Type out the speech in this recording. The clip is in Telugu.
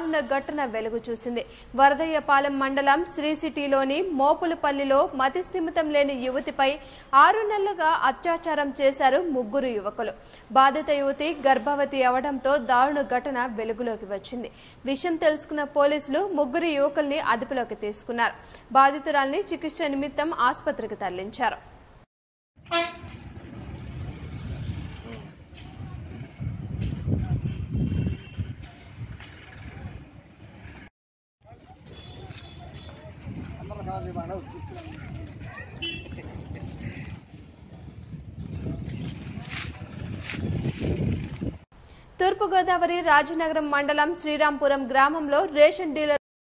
దారుణ ఘటన వెలుగు చూసింది. వరదయ్యపాలెం మండలం శ్రీ సిటీలోని మోపులపల్లిలో మతిస్థిమితం లేని యువతిపై 6 నెలలుగా అత్యాచారం చేశారు 3 యువకులు. బాధిత యువతి గర్భవతి అవడంతో దారుణ ఘటన వెలుగులోకి వచ్చింది. విషయం తెలుసుకున్న పోలీసులు 3 యువకుల్ని అదుపులోకి తీసుకున్నారు. బాధితురాల్ని చికిత్స నిమిత్తం ఆసుపత్రికి తరలించారు. తూర్పుగోదావరి రాజనగరం మండలం శ్రీరాంపురం గ్రామంలో రేషన్ డీలర్